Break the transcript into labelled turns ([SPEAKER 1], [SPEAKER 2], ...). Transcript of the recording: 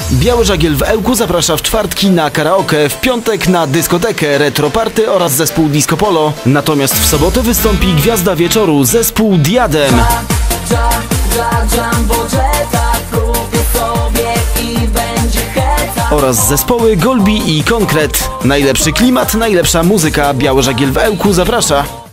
[SPEAKER 1] Biały Żagiel w Ełku zaprasza w czwartki na karaoke, w piątek na dyskotekę Retro Party oraz zespół Disco Polo. Natomiast w sobotę wystąpi gwiazda wieczoru, zespół Diadem. Oraz zespoły Golbi i Konkret. Najlepszy klimat, najlepsza muzyka. Biały Żagiel w Ełku zaprasza.